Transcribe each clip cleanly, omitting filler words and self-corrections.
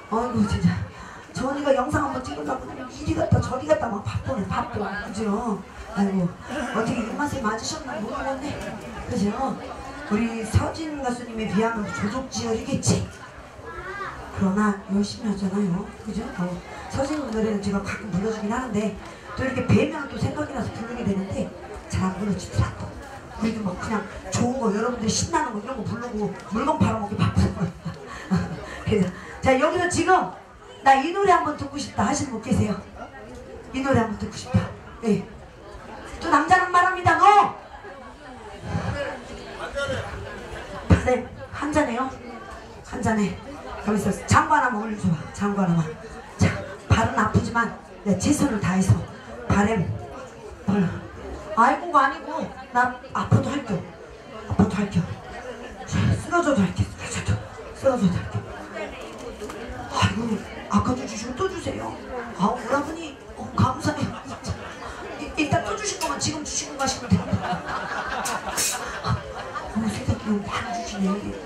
아이고 진짜 저 언니가 영상 한번 찍으려고 이리 갔다 저리 갔다 막 바쁘네 바빠 그죠? 아이고 어떻게 입맛에 맞으셨나 모르겠네 그죠? 우리 서진 가수님에 비하면 조족지혈이겠지? 그러나 열심히 하잖아요 그죠? 서진 노래는 제가 가끔 불러주긴 하는데 또 이렇게 뵈면 또 생각이 나서 부르게 되는데 잘 안 불러주더라고 우리도 막 그냥 좋은 거 여러분들 신나는 거 이런 거 부르고 물건 팔아먹기 바쁘고 그래서 자 여기서 지금 나 이 노래 한번 듣고 싶다 하시는 분 계세요? 이 노래 한번 듣고 싶다 예. 또 남자는 말합니다 너! 네, 한 잔해요? 한 잔해 거기서 장구 하나만 올려줘봐 장구 하나만 자 발은 아프지만 내 최선을 다해서 바램 아이고가 아니고 나 아파도 할게 아파도 할게 쓰러져도 할게 쓰러져도 할게 아이고 아까도 주시고 또 주세요 아 오라버니 감사해요 이따 또 주실 거면 지금 주시고 가시면 됩니다 세상에 많이 주시네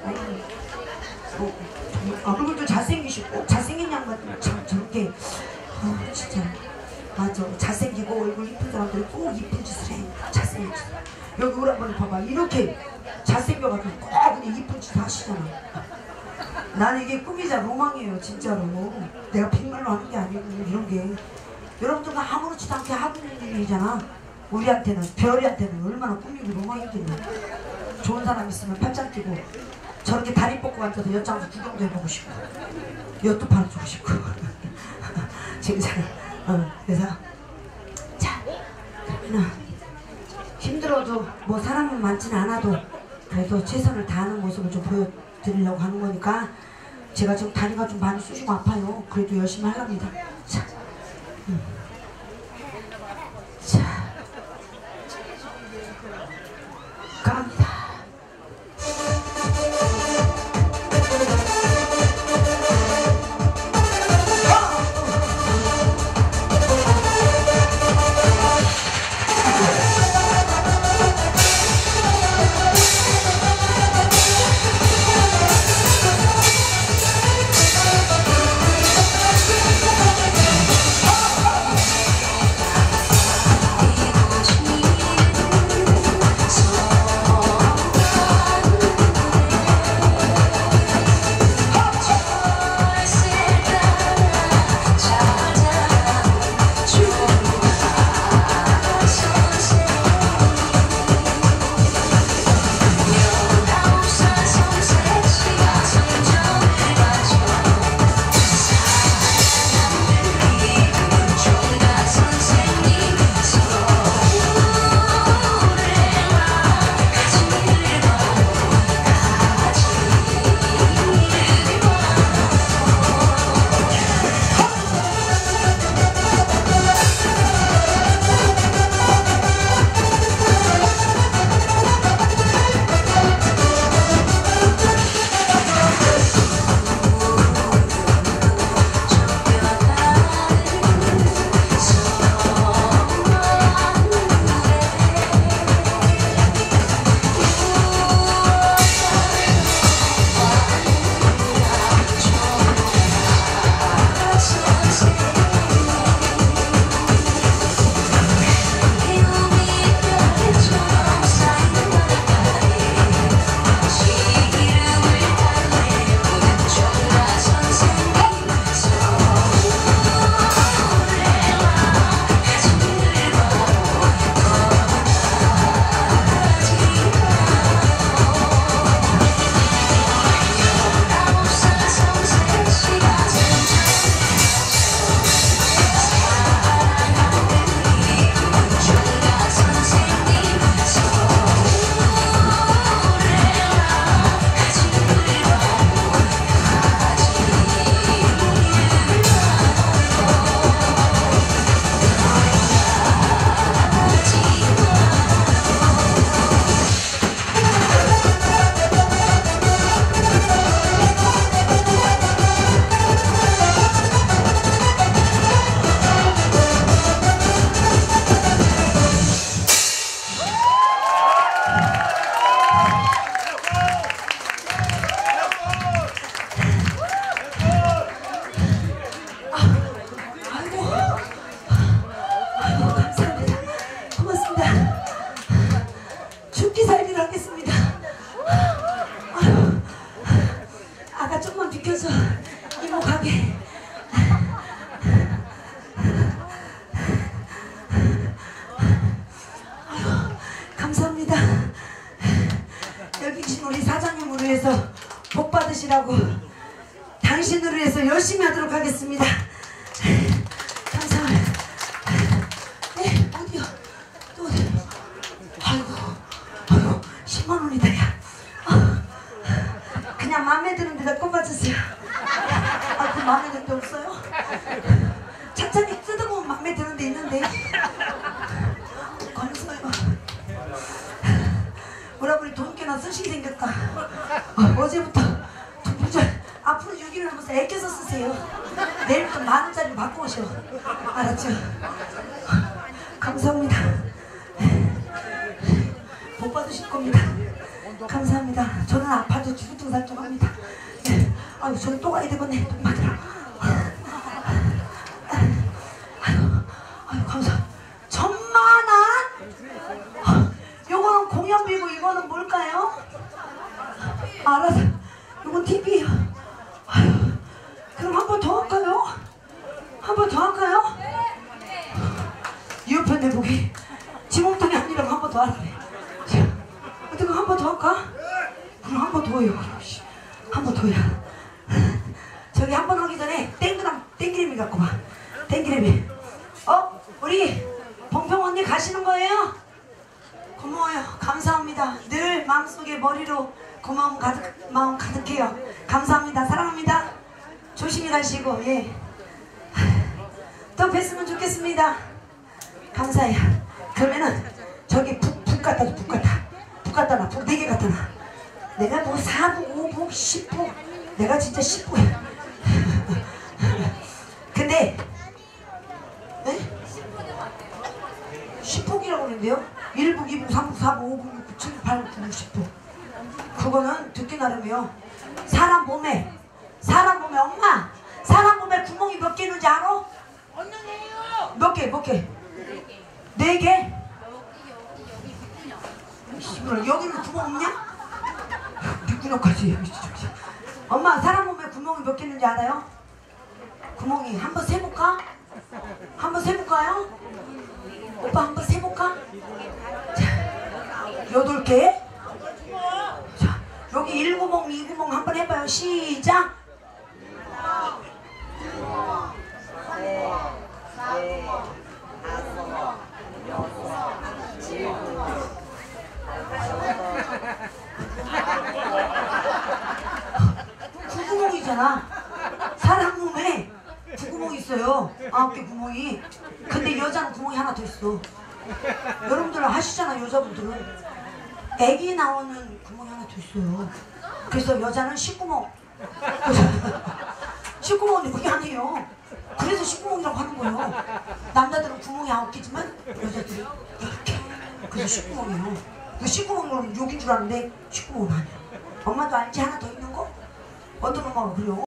얼굴도 잘생기시고 잘생긴 양반들 참 저렇게 진짜 맞아 잘생기고 얼굴 이쁜 사람들이 꼭 이쁜 짓을 해 잘생긴 짓 여기 오라버니 봐봐 이렇게 잘생겨가지고 꼭 그냥 이쁜 짓 하시잖아 나는 이게 꿈이자 로망이에요 진짜로 내가 빈말로 하는 게 아니고 이런 게 여러분들과 아무렇지도 않게 하고 있는 일이잖아 우리한테는 별이한테는 얼마나 꿈이고 로망이겠냐 좋은 사람 있으면 팔짱 끼고 저렇게 다리 뻗고 앉아서 엿장수 구경도 해보고 싶고 엿도 팔아주고 싶고 진짜 그래서 자 그러면 힘들어도 뭐 사람은 많지는 않아도 그래도 최선을 다하는 모습을 좀 보여드리려고 하는 거니까 제가 지금 다리가 좀 많이 쑤시고 아파요 그래도 열심히 하랍니다 자, 자 갑니다 계시라고 당신으로 해서 열심히 하도록 하겠습니다. 감사합니다. 네, 어디요? 또 어디요? 아이고 10만원이다 야. 그냥 맘에 드는 데다 꼽아주세요. 아, 그 맘에 드는 데 없어요? 천천히 뜯어보면 맘에 드는 데 있는데 감사해요. 여러분이 돈 꽤나 쓰시게 생겼다. 어제부터 돈 부자 앞으로 6일을 하면서 애껴서 쓰세요. 내일부터 10,000원짜리 바꿔오셔. 알았죠? 감사합니다. 복 받으실 겁니다. 감사합니다. 저는 아파도 주구등살정합니다. 아유, 저는 또 가야 되겠네. 돈 받으러. 아유, 감사. 10,000원? 요거는 공연비고 이거는 뭘까요? 알아서. 요건 TV요. 아유, 그럼 한 번 더 할까요? 한 번 더 할까요? 유편 내보기. 지몽땅이 아니라고 한 번 더 하라고 해. 어떻게 한 번 더 할까? 그럼 한 번 더 해요. 한 번 더 해요. 저기 한 번 하기 전에 땡기레미 갖고 와. 땡기레미. 우리 봉평 언니 가시는 거예요? 고마워요. 감사합니다. 늘 마음속에 머리로 고마움 마음 가득해요. 감사합니다. 사랑합니다. 조심히 가시고, 예. 또 뵀으면 좋겠습니다. 감사해요. 그러면은 저기 북 갖다 줘. 북 갖다 놔. 북 4개 갖다 놔. 내가 뭐 4북, 5북, 10북. 내가 진짜 10북이야. 근데 10북이라고 그러는데요? 1북, 2북, 3북, 4북, 5북, 6북, 7북, 8북, 9북, 10북. 그거는 듣기 나름이요. 사람 몸에 엄마! 사람 몸에 구멍이 몇 개 있는지 알아? 몇 개? 4개? 여기는 구멍 없냐? 뒷구녕까지. 엄마, 사람 몸에 구멍이 몇 개 있는지 알아요? 구멍이 한번 세볼까? 한번 세볼까요? 오빠 한번 세볼까? 자, 8개. 자, 여기 1구멍, 2구멍 한번 해봐요. 시작! 구구멍이잖아. 사람 몸에 구구멍이 있어요. 9개 구멍이. 근데 여자는 구멍이 하나 더 있어. 여러분들 하시잖아. 여자분들은 애기 나오는 구멍이 하나 더 있어요. 그래서 여자는 10구멍. 10구멍인데 그게 아니에요. 그래서 10구멍이라고 하는 거예요. 남자들은 구멍이 9개지만 여자들은 이렇게. 그래서 10구멍이에요. 그 10구멍은 6인 줄 아는데 10구멍은 아니야. 엄마도 알지? 하나 더 있는 거? 어떤 엄마가 그래요?